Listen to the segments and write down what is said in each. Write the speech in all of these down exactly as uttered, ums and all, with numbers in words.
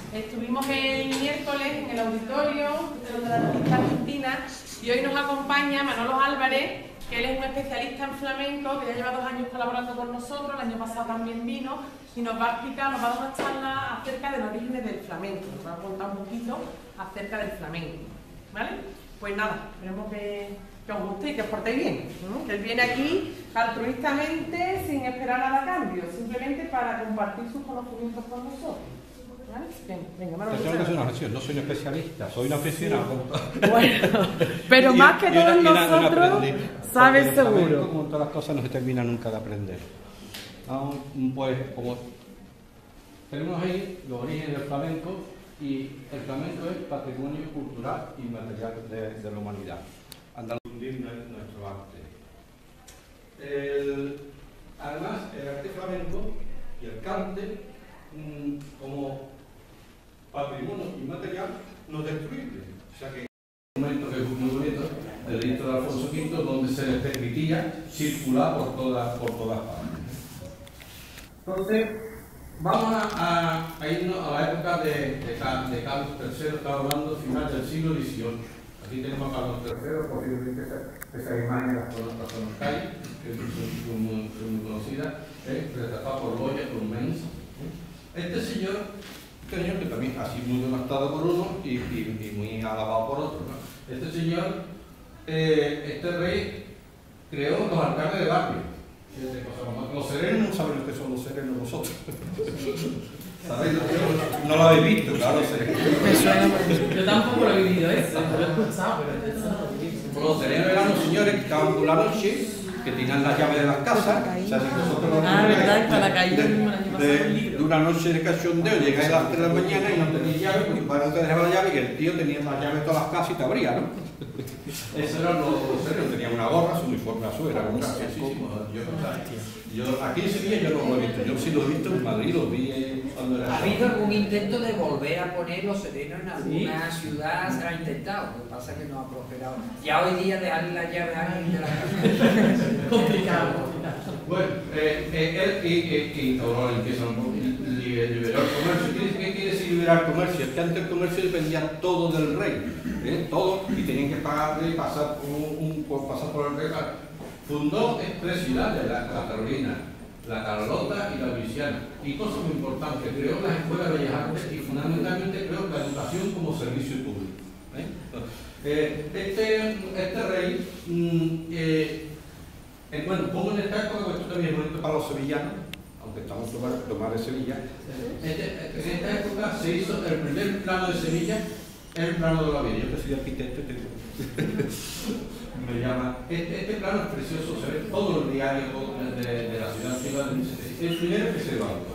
Estuvimos el miércoles en el auditorio de la Revista Argentina y hoy nos acompaña Manolo Álvarez, que él es un especialista en flamenco, que ya lleva dos años colaborando con nosotros, el año pasado también vino, y nos va a explicar, nos va a dar una charla acerca de los orígenes del flamenco, nos va a contar un poquito acerca del flamenco, ¿vale? Pues nada, esperemos que, que os guste y que os portéis bien, ¿no? Que él viene aquí altruistamente, sin esperar nada a cambio, simplemente para compartir sus conocimientos con nosotros. ¿Vale? Venga, venga, Manolo, tengo que hacer una gestión, no soy un especialista, soy un aficionado. Sí. Bueno, pero más que todos nosotros, sabes seguro. Como todas las cosas no se termina nunca de aprender. Pues como tenemos ahí los orígenes del flamenco, y el flamenco es patrimonio cultural y material de, de la humanidad. Andalucía es nuestro arte. El, además, el arte flamenco y el cante, mmm, como patrimonio inmaterial, no destruible. O sea que un momento que es muy bonito, el edicto de Alfonso quinto, donde se les permitía circular por todas por todas partes. Entonces, vamos a, a, a irnos a la época de, de, de Carlos tercero, estamos hablando final del siglo dieciocho. Aquí tenemos a Carlos tercero, posiblemente esa, esa imagen la conozcáis, que es muy, muy, muy conocida, ¿eh? Retratada por Goya, por Menz. Este señor, este señor que también ha sido muy devastado por uno y, y, y muy alabado por otro, ¿no? Este señor, eh, este rey, creó los alcaldes de barrio. Los serenos no saben lo que son los serenos vosotros. ¿Sabéis? No lo habéis visto, claro, serenos. Yo tampoco lo he vivido eso, lo he escuchado, pero eso no lo he visto. Los serenos eran los señores que estaban por la noche, que tenían las llaves de las casas. O sea, si vosotros lo ah, verdad, para la caída de, de, de una noche de cachondeo, llegáis a las tres de la mañana y no tenéis llave, porque para no te dejaba la llave y el tío tenía las llaves de todas las casas y te abría, ¿no? Esos eran los, los serenos, tenían una gorra, su uniforme azul, era un traje así. Yo, aquí en Sevilla yo no lo he visto, yo sí lo he visto en Madrid, lo vi cuando era... ¿Ha habido algún intento de volver a poner los serenos en alguna ¿Sí? ciudad? Se ha intentado, lo que pasa es que no ha prosperado. Ya hoy día dejarle la llave a alguien de la casa es complicado. Bueno, eh, eh, él que instauró la limpieza, liberó el comercio. ¿Qué quiere decir liberar el comercio? Es que antes el comercio dependía todo del rey, ¿eh? Todo, y tenían que pagarle, pasar por, un, un, pasar por el rey. Fundó tres ciudades, la, la Carolina, la Carlota y la Luisiana. Y cosa muy importante, creó las escuelas de bellas artes y fundamentalmente creó la educación como servicio público. ¿eh? Eh, este, este rey, mm, eh, eh, bueno, como en esta época, esto también es bonito para los sevillanos, aunque estamos tomando tomar de Sevilla, este, en esta época se hizo el primer plano de Sevilla, el plano de la vida. Yo que soy arquitecto, tengo... me llama. Este, este plano es precioso, se ve todos los diarios de, de la ciudad antigua de mil setecientos. El primero que se levantó.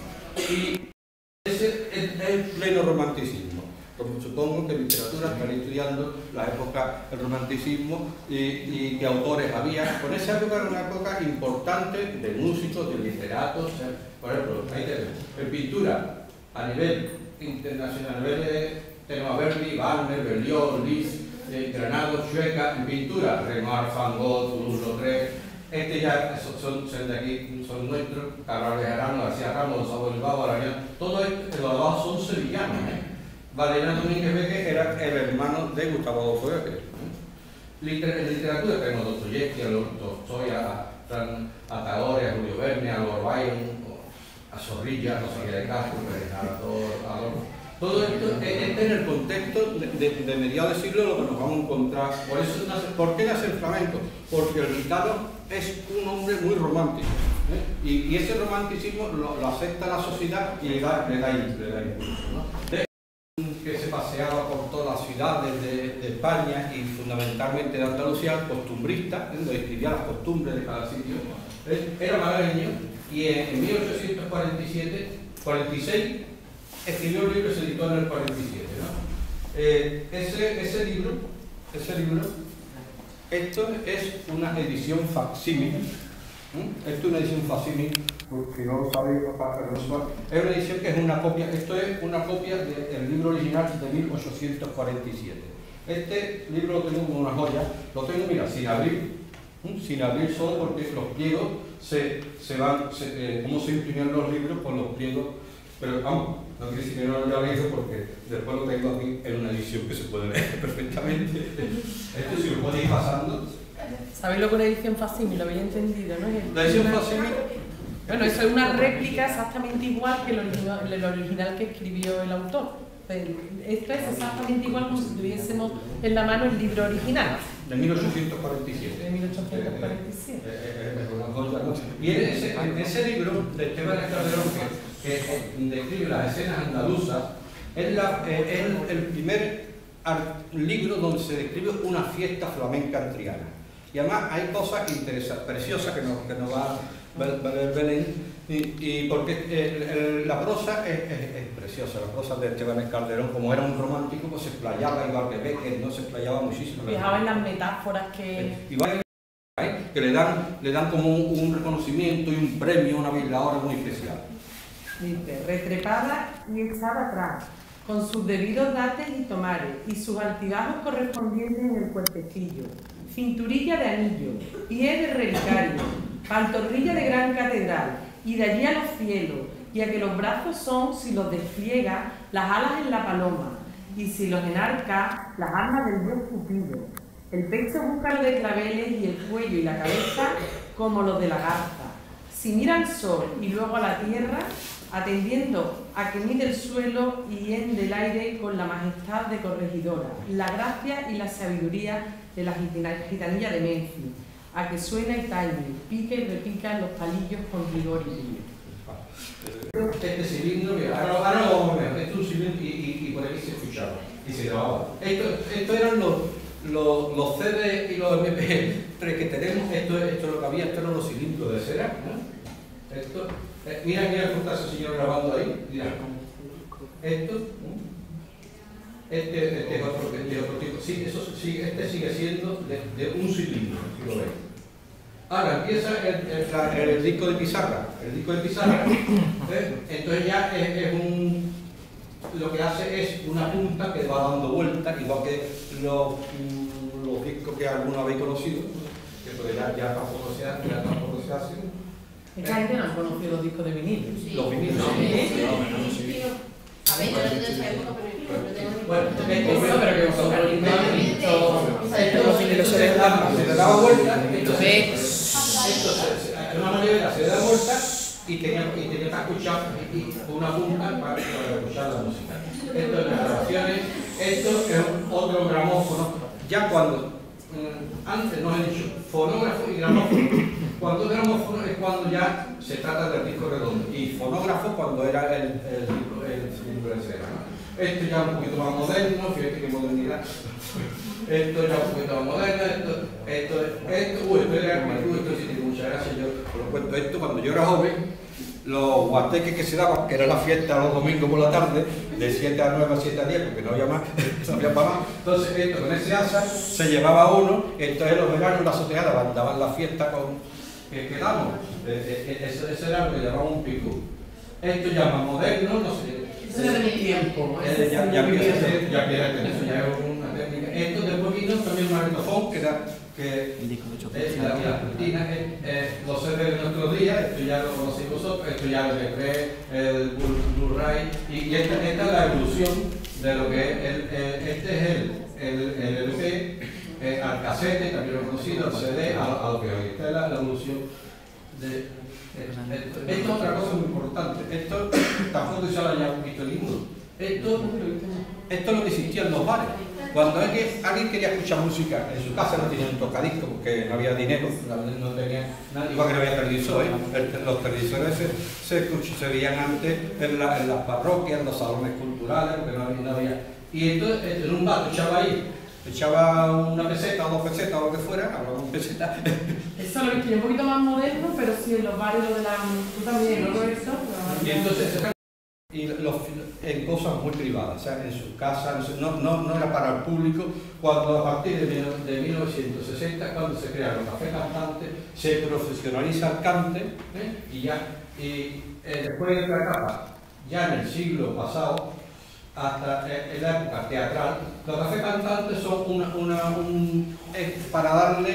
Y ese es el pleno romanticismo. Como supongo que en literatura están estudiando la época del romanticismo y, y qué autores había. Con esa época era una época importante de músicos, de literatos. Por ejemplo, ahí tenemos. En pintura, a nivel internacional, a nivel de tenemos a Verdi, Wagner, Berlioz, Liszt, Eh, Granados, Chueca, en pintura, Renoir, Van Gogh, Toulouse-Lautrec, este ya son, son de aquí, son nuestros, Carlos Bejarano, García Ramos, Gustavo Bilbao, Arañón, todos los abajo son sevillanos. ¿eh? Valeriano Domínguez Beque era el hermano de Gustavo Adolfo Becker. ¿eh? Liter, en literatura tenemos a Dostoyevsky, a Tolstoy, a, a Tagore, a Julio Verne, a Lord Byron, a Zorrilla, a Rosalía de Castro, a Adolfo. Todo esto está en el contexto de, de, de mediados de siglo lo que nos vamos a encontrar. Por eso nace, ¿por qué nace el flamenco? Porque el gitano es un hombre muy romántico. ¿eh? Y, y ese romanticismo lo, lo acepta la sociedad y le da, le da, le da impulso. ¿no? De, que se paseaba por todas las ciudades de, de España y fundamentalmente de Andalucía, costumbrista, ¿eh? Donde escribía las costumbres de cada sitio. ¿eh? Era malagueño y en, en mil ochocientos cuarenta y siete, cuarenta y seis escribió un libro y se editó en el cuarenta y siete, ¿no? Eh, ese, ese libro, ese libro, esto es una edición facsímil, ¿eh? Esto es una edición facsímil, porque no lo sabéis, es una edición que es una copia, esto es una copia del libro original de mil ochocientos cuarenta y siete. Este libro lo tengo como una joya, lo tengo, mira, sin abrir, ¿eh? sin abrir solo porque los pliegos se, se van, se, eh, cómo se imprimían los libros por los pliegos, pero vamos, No quiere decir que no lo haya leído porque después lo tengo aquí en una edición que se puede leer perfectamente. Esto si lo podéis ir pasando. ¿Sabéis lo que es la edición facsímil? Lo habéis entendido, ¿no? La edición facsímil. Bueno, eso es una réplica exactamente igual que el original, el original que escribió el autor. Esto es exactamente igual como si tuviésemos en la mano el libro original. De mil ochocientos cuarenta y siete. De mil ochocientos cuarenta y siete. Y en ese, en ese libro de Esteban Calderón, que, que describe las escenas andaluzas, es, la, es el, el primer libro donde se describe una fiesta flamenca en Triana. Y además hay cosas interesantes, preciosas que nos, que nos va a ver Belén. Y, y porque el, el, la prosa es, es, es preciosa, la prosa de Esteban Calderón, como era un romántico, pues se explayaba igual que Becker, no se explayaba muchísimo. Fijaba en las metáforas que... Igual que le dan, le dan como un, un reconocimiento y un premio, una bailadora muy especial. Dice, retrepada y echada atrás, con sus debidos dates y tomares, y sus altibajos correspondientes en el cuerpecillo, cinturilla de anillo, pie de relicario, pantorrilla de gran catedral, y de allí a los cielos, y a que los brazos son, si los despliega, las alas en la paloma, y si los enarca, las armas del dios Cupido. El pecho búcaro de claveles y el cuello y la cabeza como los de la garza. Si mira al sol y luego a la tierra, atendiendo a que mide el suelo y hende el aire con la majestad de corregidora, la gracia y la sabiduría de la gitanilla de Memphis, a que suena y tañe, pica y repica los palillos con rigor y brillo. Este cilindro, mira, ahora, ahora lo vamos a ver, esto es un cilindro y, y, y por aquí se escuchaba y se grababa. Esto, esto eran los, los, los C D y los M P tres que tenemos, esto, esto es lo que había, esto eran los cilindros de cera, ¿no? Esto, eh, mira, mira cómo está ese señor grabando ahí, mira. Esto, este, este es otro, este es otro tipo, sí, eso, sí, este sigue siendo de, de un cilindro, si lo veis. Ahora empieza el, el, el disco de pizarra, el disco de pizarra, ¿eh? Entonces ya es, es un, lo que hace es una punta que va dando vueltas, igual que los, los discos que alguna habéis conocido, que pues ya, ya tampoco se hacen, ya tampoco se hacen. Esta gente no han conocido los discos de vinilo. Sí. Los vinilos, ¿no? Sí. Sí. Sí. Sí. A ver, yo no te sabemos, pero Bueno, eso, pero que vosotros se le daba vuelta, entonces esto se, una manivela se da vuelta y tenía, y tenía que escuchar y, una punta para, para escuchar la música. Esto es las grabaciones, esto es otro gramófono. Ya cuando, antes nos he dicho, fonógrafo y gramófono. Cuando el gramófono es cuando ya se trata del disco redondo y fonógrafo cuando era el, el, el cilindro de cera. Esto ya un poquito más moderno, fíjate qué modernidad. Esto ya un poquito más moderno, esto, esto, esto, uy, esto era esto, esto sí tiene mucha gracia. Yo os lo cuento esto, cuando yo era joven, los guateques que se daban, que era la fiesta los domingos por la tarde, de siete a nueve, a siete a diez, porque no había más, no había para más. Entonces, esto con ese asa se llevaba uno, entonces los veranos la azoteada daban la fiesta con que quedamos. Eso, eso era lo que llamaban un pico. Esto ya más moderno, no sé. Eso era de mi tiempo. Eh, ya, ya empieza a ser, ya empieza a ser, eso ya es una técnica. Esto después vino también un magnetofón, que era que es la, la cortina, eh, eh, los C D de nuestros días, esto ya lo conocéis vosotros, esto ya lo M P, el Blu-ray, y, y esta, esta es la evolución de lo que es, el, el, este es el, el, el L P, eh, al casete, también lo he conocido, al C D, a, a lo que hoy. Esta es la, la evolución de... Esto, esto es otra cosa muy importante. Esto tampoco se lo haya visto el libro. Esto, esto es lo que existía en los bares. Cuando alguien quería escuchar música en su casa, no tenía un tocadisco porque no había dinero, no tenía nada, igual que no había televisores. Los televisores se, se, escuch, se veían antes en, la, en las parroquias, en los salones culturales, porque no había. No había. Y entonces en un bar echaba ahí. Echaba una peseta o dos pesetas o lo que fuera, hablaba un peseta. Eso lo he visto yo un poquito más moderno, pero sí en los barrios de la... Tú también, ¿no, Roberto? Y entonces, y los, en cosas muy privadas, o sea, en sus casas, no, no, no era para el público. Cuando a partir de, de mil novecientos sesenta, cuando se crearon los cafés cantantes, se profesionaliza el cante, ¿eh? y ya, y eh, después de otra etapa, ya en el siglo pasado, hasta en la época teatral, los cafés cantantes son una, una, un, es para darle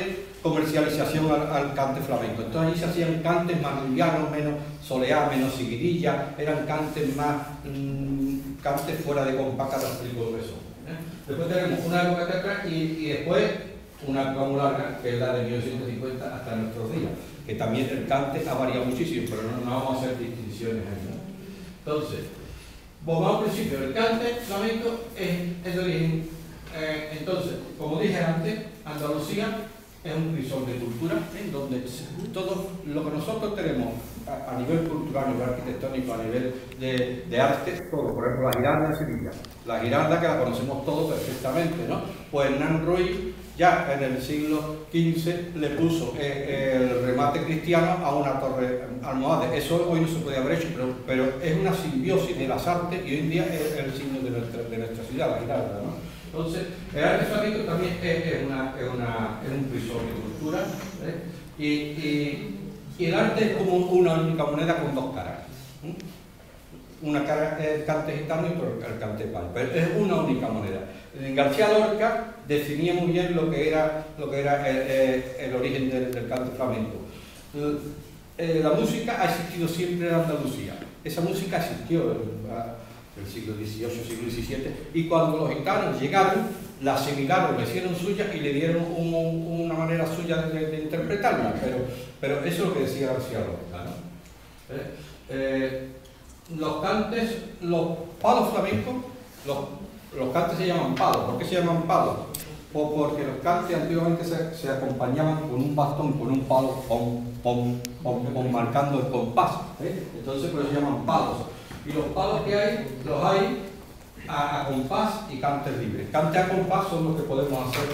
comercialización al, al cante flamenco. Entonces ahí se hacían cantes más livianos, menos soleá, menos seguidilla, eran cantes más, mmm, cantes fuera de compás, cada explico lo que son. ¿eh? Después tenemos una época teatral y, y después una época muy larga, que es la de mil novecientos cincuenta hasta nuestros días, que también el cante ha variado muchísimo, pero no, no vamos a hacer distinciones ahí, ¿no? Entonces, vamos al principio, el cante flamenco es, es de origen, eh, entonces, como dije antes, Andalucía es un crisol de cultura en donde todo lo que nosotros tenemos a, a nivel cultural, a nivel arquitectónico, a nivel de, de arte, todo, por ejemplo la Giralda de Sevilla, la Giralda que la conocemos todos perfectamente, ¿no? Pues Hernán Ruiz ya en el siglo quince le puso eh, el remate cristiano a una torre almohade. Eso hoy no se puede haber hecho, pero, pero es una simbiosis de las artes y hoy en día es el signo de nuestra, de nuestra ciudad, la Giralda, ¿no? Entonces, el arte flamenco también es, es, una, es, una, es un crisol de cultura, ¿eh? y, y, y el arte es como una única moneda con dos caras. ¿eh? Una cara es el cante gitano y otra el cante pal, pero es una única moneda. En García Lorca definía muy bien lo que era, lo que era el, el, el origen del, del cante flamenco. Eh, la música ha existido siempre en Andalucía. Esa música existió en el siglo dieciocho, siglo diecisiete, y cuando los gitanos llegaron, la asimilaron, la hicieron suya y le dieron un, una manera suya de, de interpretarla, pero, pero eso es lo que decía García Lorca, ¿no? Eh, eh, los cantes, los palos flamencos, los, los cantes se llaman palos. ¿Por qué se llaman palos? Pues porque los cantes antiguamente se, se acompañaban con un bastón, con un palo, pom, pom, pom, pom, marcando el compás, ¿eh? Entonces por eso se llaman palos. Y los palos que hay, los hay a, a compás y cantes libres. Cantes a compás son los que podemos hacer.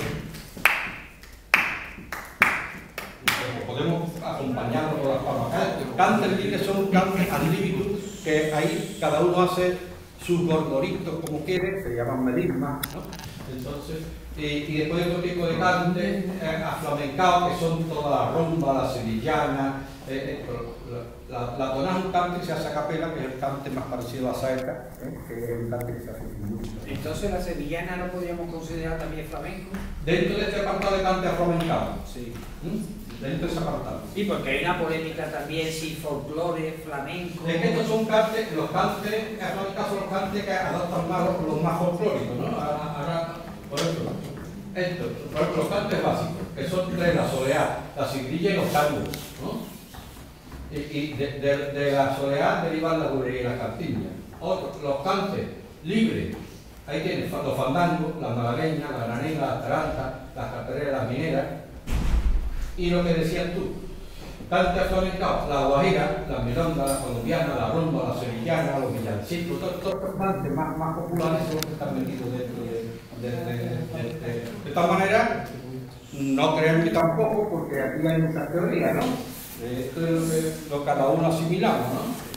Podemos acompañarlo con las palmas. Cantes libres son cantes ad libitum, que ahí cada uno hace sus gordoritos como quiere, se llaman melismas, ¿no? Entonces, y, y después otro tipo de cantes eh, aflamencados, que son toda la rumba, la sevillana, eh, eh, la, la tonada es un cante que se hace a capela, que es el cante más parecido a la saeta, ¿eh? Que es un cante que se hace sin música. Entonces la sevillana lo podríamos considerar también flamenco. Dentro de este apartado de cante aflamencado. Sí. ¿Mm? Dentro de ese apartado. Sí, porque hay una polémica también si folclore, flamenco. Es que estos son cantes, los cantes aflamencados son los cantes que adoptan más los, los más folclóricos, ¿no? Ahora, ahora, por ejemplo, esto, por ejemplo, los cantes básicos, que son tres, la soleá, la sigrilla y los tangos, ¿no? Y, y de, de, de la soleá derivan la bulería y la cantiña. Otros, los cantes libres, ahí tienes los fandangos, las malagueñas, las granegas, las tarantas, las cartereras, las mineras. Y lo que decías tú, cante aflamencado, la guajira, la milonga, la colombiana, la rumba, la sevillana, los villancicos, todos los cantes más, más populares son los que están metidos dentro de, de, de, de, de, de, de tal manera, no crean que tampoco, porque aquí hay muchas teorías, ¿no? Esto es lo que lo cada uno asimilamos, ¿no?